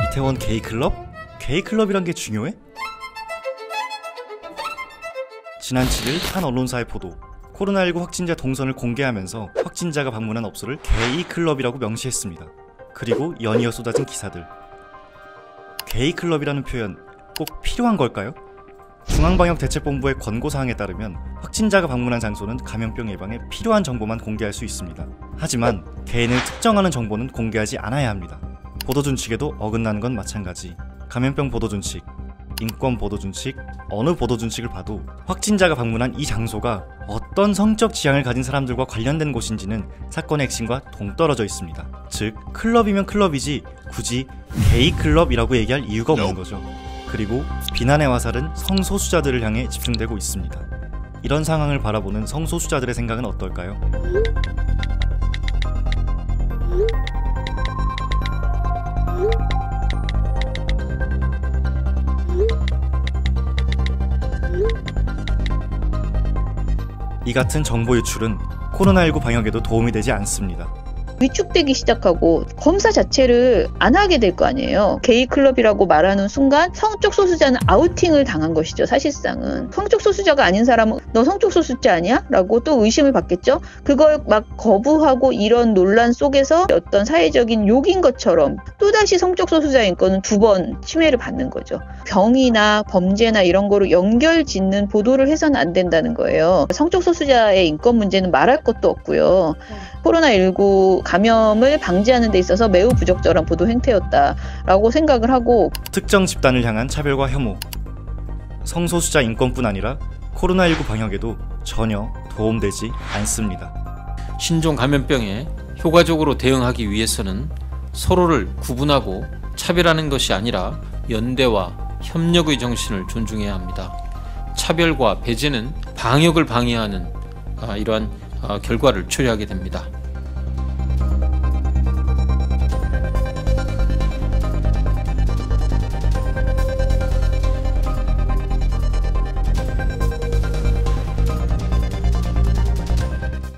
이태원 게이클럽? 게이클럽이란 게 중요해? 지난 7일 한 언론사의 보도. 코로나19 확진자 동선을 공개하면서 확진자가 방문한 업소를 게이클럽이라고 명시했습니다. 그리고 연이어 쏟아진 기사들. 게이클럽이라는 표현 꼭 필요한 걸까요? 중앙방역대책본부의 권고사항에 따르면 확진자가 방문한 장소는 감염병 예방에 필요한 정보만 공개할 수 있습니다. 하지만 개인을 특정하는 정보는 공개하지 않아야 합니다. 보도준칙에도 어긋나는 건 마찬가지. 감염병 보도준칙, 인권 보도준칙, 어느 보도준칙을 봐도 확진자가 방문한 이 장소가 어떤 성적 지향을 가진 사람들과 관련된 곳인지는 사건의 핵심과 동떨어져 있습니다. 즉, 클럽이면 클럽이지 굳이 게이클럽이라고 얘기할 이유가 없는 거죠. 그리고 비난의 화살은 성소수자들을 향해 집중되고 있습니다. 이런 상황을 바라보는 성소수자들의 생각은 어떨까요? 이 같은 정보 유출은 코로나19 방역에도 도움이 되지 않습니다. 위축되기 시작하고 검사 자체를 안 하게 될 거 아니에요. 게이클럽이라고 말하는 순간 성적 소수자는 아우팅을 당한 것이죠. 사실상은 성적 소수자가 아닌 사람은 너 성적 소수자 아니야? 라고 또 의심을 받겠죠. 그걸 막 거부하고 이런 논란 속에서 어떤 사회적인 욕인 것처럼 또다시 성적 소수자 인권은 두 번 침해를 받는 거죠. 병이나 범죄나 이런 거로 연결짓는 보도를 해서는 안 된다는 거예요. 성적 소수자의 인권 문제는 말할 것도 없고요. 코로나19 감염을 방지하는 데 있어서 매우 부적절한 보도 행태였다라고 생각을 하고, 특정 집단을 향한 차별과 혐오, 성소수자 인권뿐 아니라 코로나19 방역에도 전혀 도움되지 않습니다. 신종 감염병에 효과적으로 대응하기 위해서는 서로를 구분하고 차별하는 것이 아니라 연대와 협력의 정신을 존중해야 합니다. 차별과 배제는 방역을 방해하는 이러한 결과를 초래하게 됩니다.